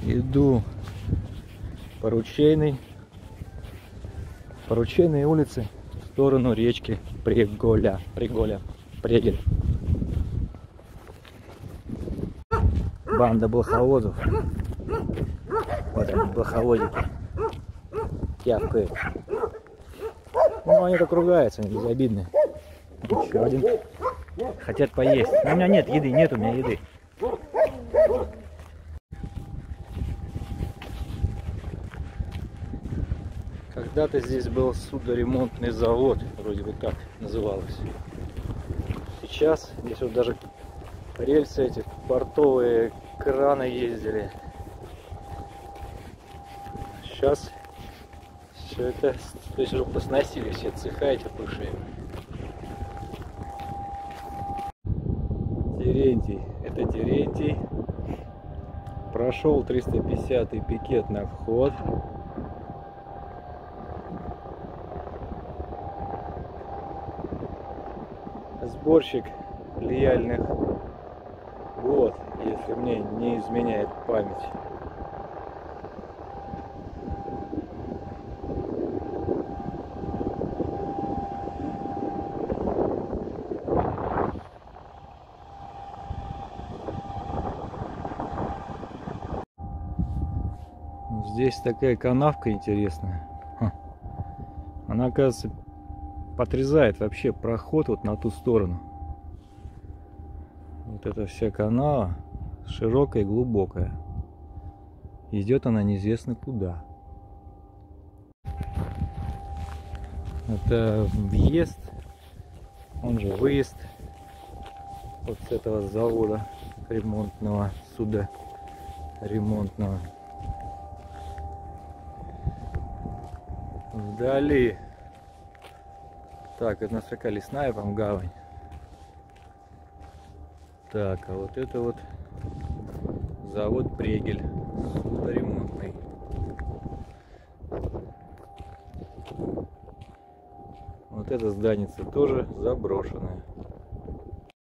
Иду по Ручейной улице в сторону речки Прегель. Банда блоховодов. Вот они, блоховодики. Тявкают. Ну, они так ругаются, они безобидные. Еще один. Хотят поесть. Но у меня нет еды, нет у меня еды. Когда-то здесь был судоремонтный завод, вроде бы так называлось. Сейчас здесь вот даже рельсы эти, портовые краны ездили. Сейчас все это, то есть уже посносили все цеха эти бывшие. Терентий, это Терентий. Прошел 350-й пикет на вход. Сборщик лояльных вод, если мне не изменяет память. Здесь такая канавка интересная. Она, оказывается, отрезает вообще проход вот на ту сторону. Вот эта вся канава широкая и глубокая. Идет она неизвестно куда. Это въезд, он же выезд вот с этого завода ремонтного, суда ремонтного. Вдали. Так, это наверняка лесная вам гавань. Так, а вот это вот завод Прегель, судоремонтный. Вот эта зданица тоже заброшенная.